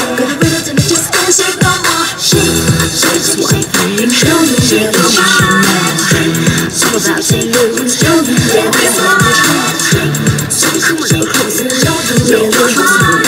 Got a rhythm to just dance, shake on my shake, shake, shake, shake. Show me your shake. So about to lose, show me your shake. So come on, close and show me your shake.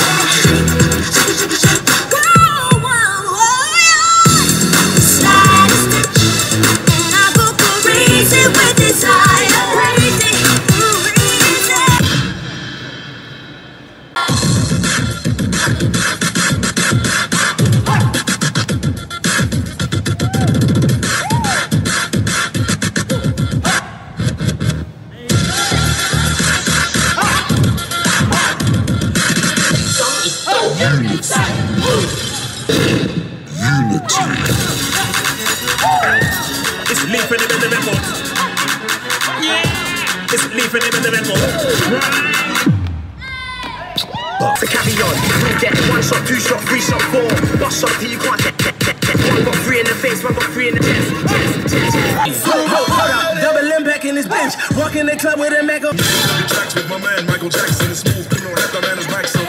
It's leaping in the record. Yeah. It's leaping in the record. To carry on, get 1 shot, 2 shot, 3 shot, 4. Bust shot till you can't get. One got 3 in the face, one got 3 in the chest. Hold up, double impact in this bitch. Walk in the club with a mega. Tracks with my man Michael Jackson. Smooth criminal, rap, my man is Mike.